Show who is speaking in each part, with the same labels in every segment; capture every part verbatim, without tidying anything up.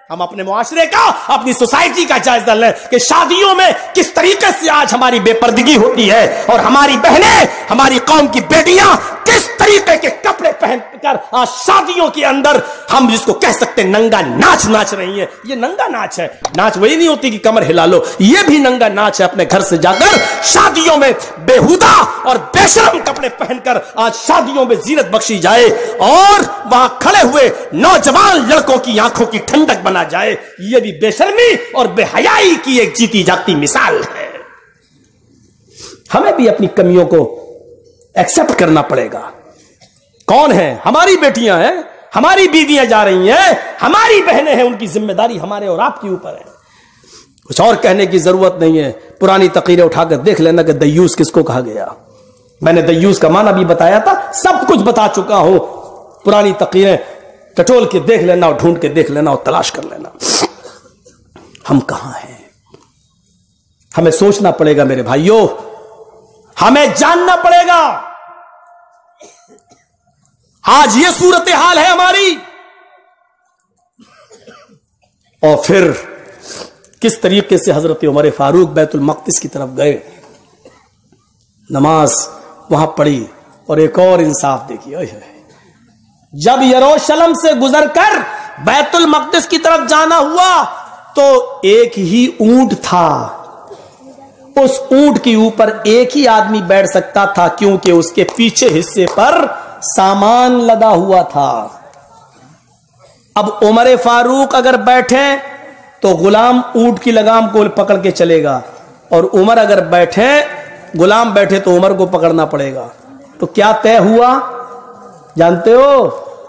Speaker 1: ہم اپنے معاشرے کا, اپنی سوسائٹی کا جائزہ لیں کہ شادیوں میں کس طریقے سے آج ہماری بے پردگی ہوتی ہے, اور ہماری بہنیں, ہماری قوم کی بیٹیاں کس طریقے کے کپڑے پہن کر آج شادیوں کے اندر ہم جس کو کہہ سکتے ہیں ننگا ناچ ناچ رہی ہیں. یہ ننگا ناچ ہے. ناچ وہی نہیں ہوتی کہ کمر ہلا لو, یہ بھی ننگا ناچ ہے. اپنے گھر سے جا کر شادیوں میں بےہودہ اور بے شرم کپڑے پہن کر آج شادیوں میں زینت بخشی جائے, اور وہاں کھڑے ہوئے نوجوان لڑکوں کی آنکھوں کی ٹھنڈک بنا جائے. یہ بھی بے شرمی اور بے حیائی کی ایک جیتی جاگتی مثال ہے. ہمیں بھی اپنی کمیوں کو ایکسپٹ کرنا پڑے گا. کون ہیں؟ ہماری بیٹیاں ہیں, ہماری بیویاں جا رہی ہیں, ہماری بہنیں ہیں, ان کی ذمہ داری ہمارے اور آپ کے اوپر ہے. کچھ اور کہنے کی ضرورت نہیں ہے. پرانی تقریریں اٹھا کر دیکھ لینا کہ دیوس کس کو کہا گیا. میں نے دیوس کا معنی بھی بتایا تھا, سب کچھ بتا چکا ہوں. پرانی تقریریں ٹٹول کے دیکھ لینا, اور ڈھونڈ کے دیکھ لینا, اور تلاش کر لینا. ہم کہاں ہیں؟ ہمیں سوچنا پڑے گا میرے بھائیوں, ہمیں جاننا پڑے گا. آج یہ صورتحال ہے ہماری, اور پھر کس طریقے سے حضرت عمر فاروق بیت المقدس کی طرف گئے, نماز وہاں پڑھی, اور ایک اور انصاف دیکھیے. جب یروشلم سے گزر کر بیت المقدس کی طرف جانا ہوا تو ایک ہی اونٹ تھا. اس اونٹ کے اوپر ایک ہی آدمی بیٹھ سکتا تھا, کیونکہ اس کے پیچھے حصے پر سامان لدا ہوا تھا. اب عمر فاروق اگر بیٹھے تو غلام اونٹ کی لگام کو پکڑ کے چلے گا, اور عمر اگر بیٹھے, غلام بیٹھے تو عمر کو پکڑنا پڑے گا. تو کیا طے ہوا جانتے ہو؟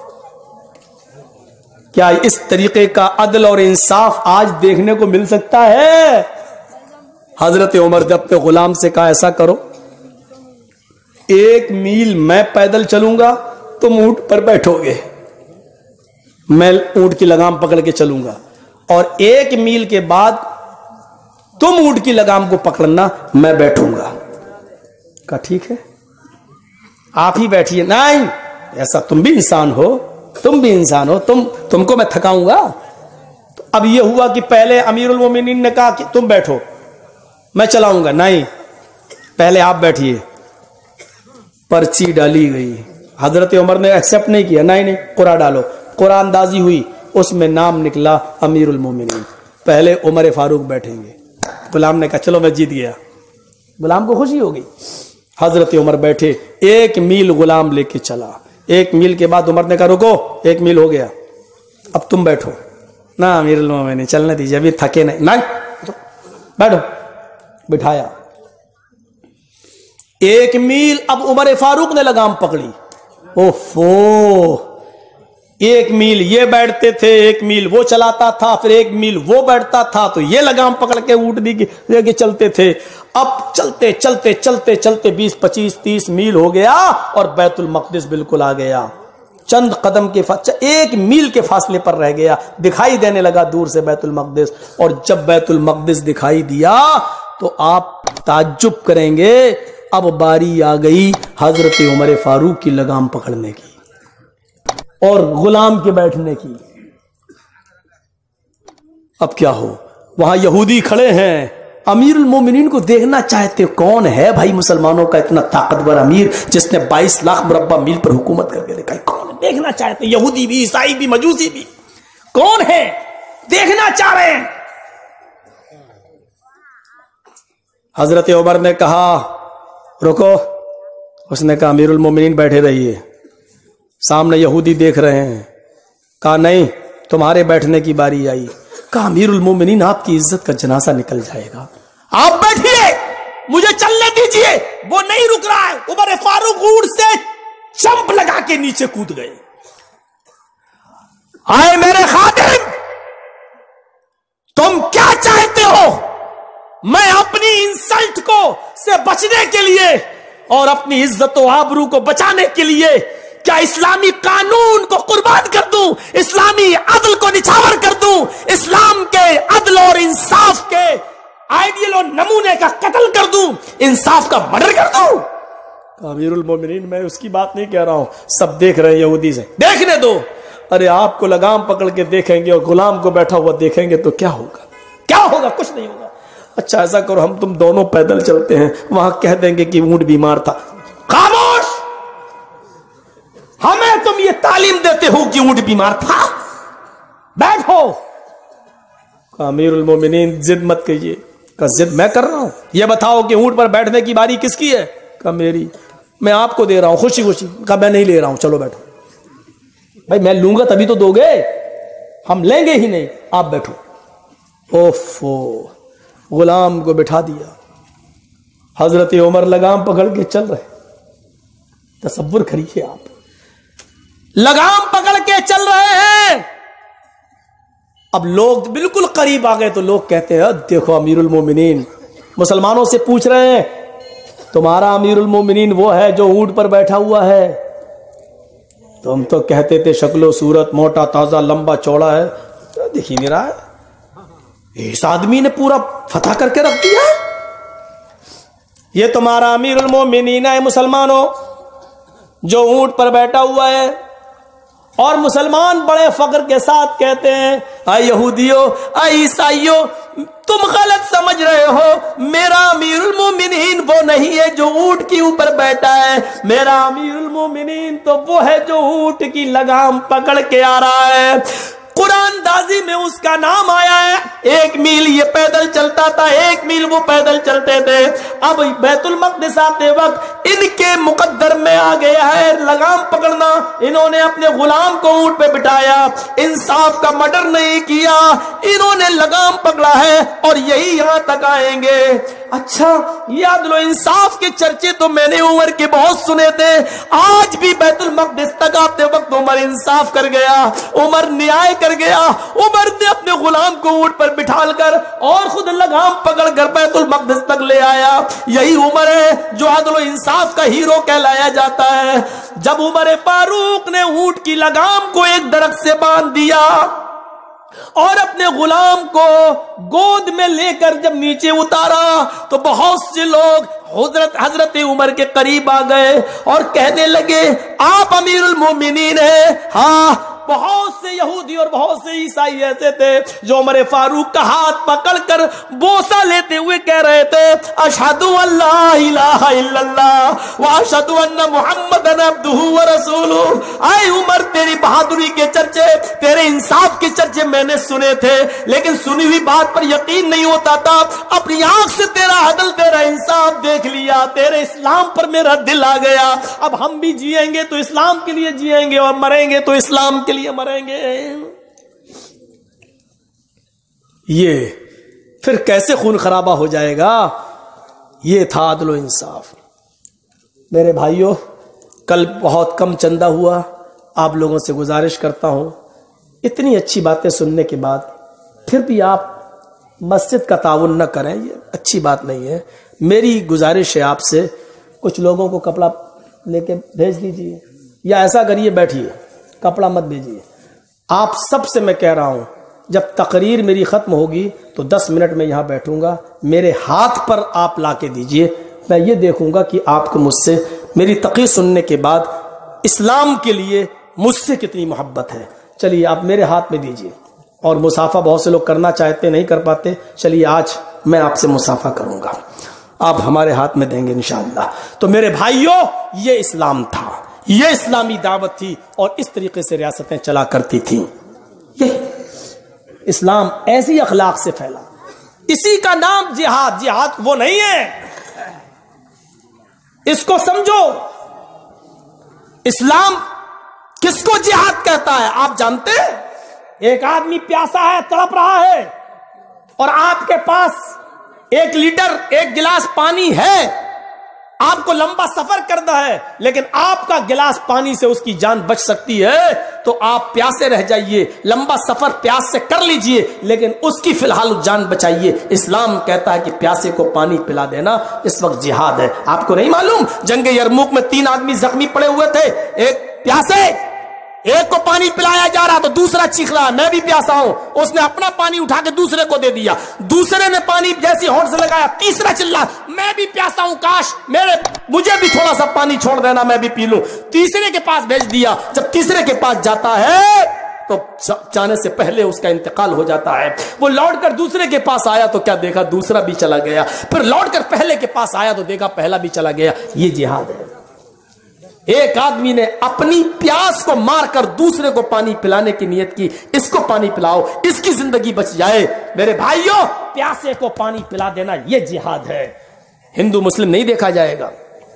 Speaker 1: کیا اس طریقے کا عدل اور انصاف آج دیکھنے کو مل سکتا ہے؟ حضرت عمر نے اپنے غلام سے کہا ایسا کرو, ایک میل میں پیدل چلوں گا, تم اونٹ پر بیٹھو گے, میں اونٹ کی لگام پکڑ کے چلوں گا, اور ایک میل کے بعد تم اونٹ کی لگام کو پکڑنا, میں بیٹھوں گا. کہا ٹھیک ہے, آپ ہی بیٹھیے. نہیں, ایسا تم بھی انسان ہو, تم بھی انسان ہو, تم تم کو میں تھکاؤں گا. تو اب یہ ہوا کہ پہلے امیر المومنین نے کہا کہ تم بیٹھو, میں چلاؤں گا. نہیں, پہلے آپ بیٹھیے. پرچی ڈالی گئی, حضرت عمر نے ایکسپٹ نہیں کیا. نہیں نہیں, قرآن ڈالو. قرآن اندازی ہوئی, اس میں نام نکلا امیر المومنین. پہلے عمر فاروق بیٹھیں گے. غلام نے کہا چلو میں جیت گیا. غلام کو خوشی ہو گئی. حضرت عمر بیٹھے, ایک میل غلام لے کے چلا. ایک میل کے بعد عمر نے کہا رکو, ایک میل ہو گیا, اب تم بیٹھو. نہ امیر المومنین چلنے دیجیے, ابھی تھکے نہیں. نہیں بیٹھو. بٹھایا. ایک میل اب عمر فاروق نے لگام پکڑی. اوفو, ایک میل یہ بیٹھتے تھے, ایک میل وہ چلاتا تھا, پھر ایک میل وہ بیٹھتا تھا, تو یہ لگام پکڑ کے اونٹنی کی لے کے چلتے تھے. اب چلتے چلتے چلتے چلتے بیس پچیس تیس میل ہو گیا, اور بیت المقدس بالکل آ گیا. چند قدم کے فاصلے, ایک میل کے فاصلے پر رہ گیا. دکھائی دینے لگا دور سے بیت المقدس. اور جب بیت المقدس دکھائی دیا تو آپ تعجب کریں گے, اب باری آ گئی حضرت عمر فاروق کی لگام پکڑنے کی اور غلام کے بیٹھنے کی. اب کیا ہو؟ وہاں یہودی کھڑے ہیں, امیر المومنین کو دیکھنا چاہتے. کون ہے بھائی مسلمانوں کا اتنا طاقتور امیر جس نے بائیس لاکھ مربع میل پر حکومت کر کے دیکھا؟ کون ہے؟ دیکھنا چاہتے. یہودی بھی, عیسائی بھی, مجوسی بھی. کون ہے؟ دیکھنا چاہ رہے ہیں. حضرت عمر نے کہا رکو. اس نے کہا امیر المومنین بیٹھے رہیے, سامنے یہودی دیکھ رہے ہیں. کہا نہیں, تمہارے بیٹھنے کی باری آئی. کہا امیر المومنین آپ کی عزت کا جنازہ نکل جائے گا, آپ بیٹھیے, مجھے چلنے دیجئے. وہ نہیں رک رہا ہے. عمر فاروق اونٹ سے چمپ لگا کے نیچے کود گئے. آئے میرے خادم, تم کیا چاہتے ہو؟ میں اپنی انسلٹ کو سے بچنے کے لیے اور اپنی عزت و آبرو کو بچانے کے لیے کیا اسلامی قانون کو قربان کر دوں؟ اسلامی عدل کو نچھاور کر دوں؟ اسلام کے عدل اور انصاف کے آئیڈیل اور نمونے کا قتل کر دوں؟ انصاف کا مرڈر کر دوں؟ امیر المومنین میں اس کی بات نہیں کہہ رہا ہوں, سب دیکھ رہے ہیں یہودی سے. دیکھنے دو. ارے آپ کو لگام پکڑ کے دیکھیں گے اور غلام کو بیٹھا ہوا دیکھیں گے تو کیا ہوگا؟ کیا ہوگا؟ کچھ نہیں ہوگا۔ اچھا ایسا کرو ہم تم دونوں پیدل چلتے ہیں، وہاں کہہ دیں گے کہ اونٹ بیمار تھا۔ خاموش! ہمیں تم یہ تعلیم دیتے ہو کہ اونٹ بیمار تھا؟ بیٹھو۔ امیر المومنین ضد مت کیجیے۔ کہ ضد میں کر رہا ہوں؟ یہ بتاؤ کہ اونٹ پر بیٹھنے کی باری کس کی ہے؟ کہ میری۔ میں آپ کو دے رہا ہوں خوشی خوشی۔ کہ میں نہیں لے رہا ہوں، چلو بیٹھو۔ بھائی میں لوں گا تبھی تو دو گے، ہم لیں گے ہی نہیں، آپ بیٹھو۔ اوفو، غلام کو بٹھا دیا۔ حضرت عمر لگام پکڑ کے چل رہے، تصور کریے آپ، لگام پکڑ کے چل رہے ہیں۔ اب لوگ بالکل قریب آ گئے تو لوگ کہتے ہیں دیکھو امیر المومنین، مسلمانوں سے پوچھ رہے ہیں تمہارا امیر المومنین وہ ہے جو اونٹ پر بیٹھا ہوا ہے؟ تم تو کہتے تھے شکل و صورت موٹا تازہ لمبا چوڑا ہے، دیکھ ہی نہیں رہا ہے، اس آدمی نے پورا فتح کر کے رکھ دیا۔ یہ تمہارا امیر المومنین ہے مسلمانوں جو اونٹ پر بیٹھا ہوا ہے۔ اور مسلمان بڑے فخر کے ساتھ کہتے ہیں اے یہودیوں، اے عیسائیوں، تم غلط سمجھ رہے ہو، میرا امیر المومنین وہ نہیں ہے جو اونٹ کے اوپر بیٹھا ہے، میرا امیر المومنین تو وہ ہے جو اونٹ کی لگام پکڑ کے آ رہا ہے۔ قرآن دازی میں اس کا نام آیا ہے۔ ایک میل یہ پیدل چلتا تھا، ایک میل وہ پیدل چلتے تھے۔ اب بیت المقدس آتے وقت ان کے مقدر میں آ گیا ہے لگام پکڑنا۔ انہوں نے اپنے غلام کو اونٹ پہ بٹھایا، انصاف کا مڈر نہیں کیا، انہوں نے لگام پکڑا ہے اور یہی یہاں تک آئیں گے۔ اچھا یہ عدل و انصاف کے چرچے تو میں نے عمر کے بہت سنے تھے، آج بھی بیت المقدس تک آتے وقت عمر انصاف کر گیا، عمر نیائے کر گیا۔ عمر نے اپنے غلام کو اونٹ پر بٹھال کر اور خود لگام پکڑ کر بیت المقدس تک لے آیا۔ یہی عمر ہے جو عدل و انصاف کا ہیرو کہلایا جاتا ہے۔ جب عمر فاروق نے اونٹ کی لگام کو ایک درخت سے باندھ دیا اور اپنے غلام کو گود میں لے کر جب نیچے اتارا تو بہت سے لوگ حضرت حضرت عمر کے قریب آ گئے اور کہنے لگے آپ امیر المومنین ہیں؟ ہاں۔ بہت سے یہودی اور بہت سے عیسائی ایسے تھے جو عمر فاروق کا ہاتھ پکڑ کر بوسہ لیتے ہوئے کہہ رہے تھے اشہد ان لا الہ الا اللہ واشہد ان محمدن عبدہ ورسولہ۔ اے عمر تیری بہادری کے چرچے، تیرے انصاف کے چرچے میں نے سنے تھے، لیکن سنی ہوئی بات پر یقین نہیں ہوتا تھا۔ اپنی آنکھ سے تیرا عدل تیرا انصاف دیکھ لیا، تیرے اسلام پر میرا دل آ گیا۔ اب ہم بھی جیئیں گے تو اسلام کے لیے جیئیں گے اور مریں گے تو اسلام کے لیے مریں گے۔ یہ پھر کیسے خون خرابہ ہو جائے گا؟ یہ تھا عدل و انصاف۔ میرے بھائیوں کل بہت کم چندہ ہوا، آپ لوگوں سے گزارش کرتا ہوں اتنی اچھی باتیں سننے کے بعد پھر بھی آپ مسجد کا تعاون نہ کریں، یہ اچھی بات نہیں ہے۔ میری گزارش ہے آپ سے کچھ لوگوں کو کپڑا لے کے بھیج دیجیے، یا ایسا کریے بیٹھیے، کپڑا مت بھیجیے۔ آپ سب سے میں کہہ رہا ہوں جب تقریر میری ختم ہوگی تو دس منٹ میں یہاں بیٹھوں گا، میرے ہاتھ پر آپ لا کے دیجیے، میں یہ دیکھوں گا کہ آپ کو مجھ سے میری تقریر سننے کے بعد اسلام کے لیے مجھ سے کتنی محبت ہے۔ چلیے آپ میرے ہاتھ میں دیجیے، اور مصافحہ بہت سے لوگ کرنا چاہتے نہیں کر پاتے، چلیے آج میں آپ سے مصافحہ کروں گا، آپ ہمارے ہاتھ میں دیں گے انشاءاللہ۔ تو میرے بھائیوں یہ اسلام تھا، یہ اسلامی دعوت تھی، اور اس طریقے سے ریاستیں چلا کرتی تھیں۔ یہ اسلام ایسی اخلاق سے پھیلا، اسی کا نام جہاد۔ جہاد وہ نہیں ہے، اس کو سمجھو۔ اسلام کس کو جہاد کہتا ہے آپ جانتے ہیں؟ ایک آدمی پیاسا ہے، تڑپ رہا ہے، اور آپ کے پاس ایک لیٹر ایک گلاس پانی ہے، آپ کو لمبا سفر کرنا ہے، لیکن آپ کا گلاس پانی سے اس کی جان بچ سکتی ہے، تو آپ پیاسے رہ جائیے، لمبا سفر پیاس سے کر لیجئے، لیکن اس کی فی الحال جان بچائیے۔ اسلام کہتا ہے کہ پیاسے کو پانی پلا دینا اس وقت جہاد ہے۔ آپ کو نہیں معلوم جنگ یرموک میں تین آدمی زخمی پڑے ہوئے تھے، ایک پیاسے، ایک کو پانی پلایا جا رہا تو دوسرا چیخ رہا میں بھی پیاسا ہوں، اس نے اپنا پانی اٹھا کے دوسرے کو دے دیا، دوسرے نے پانی جیسی ہونٹ سے لگایا، تیسرا چلا میں بھی پیاسا ہوں، کاش میرے مجھے بھی تھوڑا سا پانی چھوڑ دینا میں بھی پی لوں، تیسرے کے پاس بھیج دیا۔ جب تیسرے کے پاس جاتا ہے تو جانے سے پہلے اس کا انتقال ہو جاتا ہے. وہ لوٹ کر دوسرے کے پاس آیا تو کیا دیکھا دوسرا بھی چلا گیا, پھر لوٹ کر پہلے کے پاس آیا تو دیکھا پہلا بھی چلا گیا. یہ جہاد ہے. ایک آدمی نے اپنی پیاس کو مار کر دوسرے کو پانی پلانے کی نیت کی, اس کو پانی پلاؤ, اس کی زندگی بچ جائے. میرے بھائیوں, پیاسے کو پانی پلا دینا یہ جہاد ہے. ہندو مسلم نہیں دیکھا جائے گا.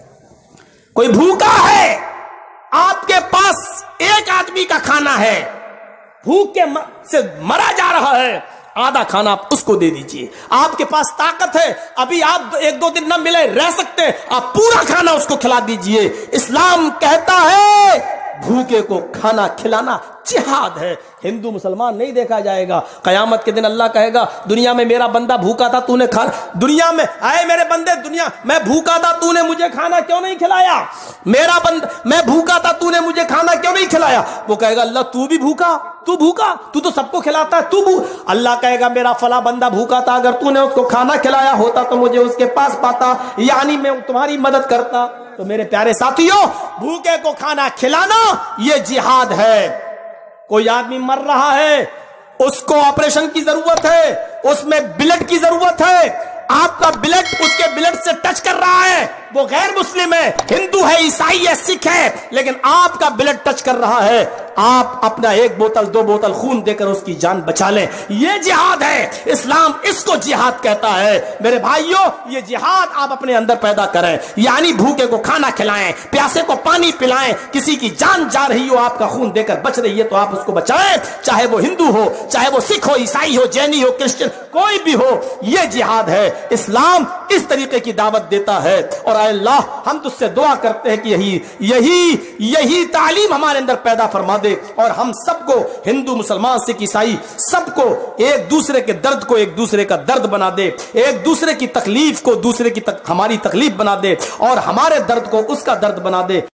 Speaker 1: کوئی بھوکا ہے, آپ کے پاس ایک آدمی کا کھانا ہے, بھوک کے سے مرا جا رہا ہے, آدھا کھانا آپ اس کو دے دیجئے. آپ کے پاس طاقت ہے, ابھی آپ ایک دو دن نہ ملے رہ سکتے, آپ پورا کھانا اس کو کھلا دیجئے. اسلام کہتا ہے بھوکے کو کھانا کھلانا جہاد ہے. ہندو مسلمان نہیں دیکھا جائے گا. قیامت کے دن اللہ کہے گا دنیا میں میرا بندہ بھوکا تھا, تو نے کھا دنیا میں آئے میرے بندے, دنیا میں بھوکا تھا, تو نے مجھے کھانا کیوں نہیں کھلایا؟ میرا بندہ میں بھوکا تھا, تو نے مجھے کھانا کیوں نہیں کھلایا؟ وہ کہے گا اللہ تو بھی بھوکا, تو بھوکا, تو تو سب کو کھلاتا ہے, تو بھو اللہ کہے گا میرا فلاں بندہ بھوکا تھا, اگر تو نے اس کو کھانا کھلایا ہوتا تو مجھے اس کے پاس پاتا, یعنی میں تمہاری مدد کرتا. تو میرے پیارے ساتھیوں, بھوکے کو کھانا کھلانا یہ جہاد ہے. کوئی آدمی مر رہا ہے, اس کو آپریشن کی ضرورت ہے, اس میں بلڈ کی ضرورت ہے, آپ کا بلڈ اس کے بلڈ سے ٹچ کر رہا ہے, وہ غیر مسلم ہے, ہندو ہے, عیسائی ہے, سکھ ہے, لیکن آپ کا بلڈ ٹچ کر رہا ہے, آپ اپنا ایک بوتل دو بوتل خون دے کر اس کی جان بچا لیں. یہ جہاد ہے. اسلام اس کو جہاد کہتا ہے. میرے بھائیوں, یہ جہاد آپ اپنے اندر پیدا کریں, یعنی بھوکے کو کھانا کھلائیں, پیاسے کو پانی پلائیں, کسی کی جان جا رہی ہو, آپ کا خون دے کر بچ رہی ہے تو آپ اس کو بچائیں, چاہے وہ ہندو ہو, چاہے وہ سکھ ہو, عیسائی ہو, جینی ہو, کرسچن, کوئی بھی ہو. یہ جہاد ہے. اسلام اس طریقے کی دعوت دیتا ہے. اور اے اللہ, ہم تجھ سے دعا کرتے ہیں کہ یہی یہی یہی تعلیم ہمارے اندر پیدا فرما دے, اور ہم سب کو, ہندو مسلمان سکھ عیسائی, سب کو ایک دوسرے کے درد کو ایک دوسرے کا درد بنا دے, ایک دوسرے کی تکلیف کو دوسرے کی تک, ہماری تکلیف بنا دے, اور ہمارے درد کو اس کا درد بنا دے.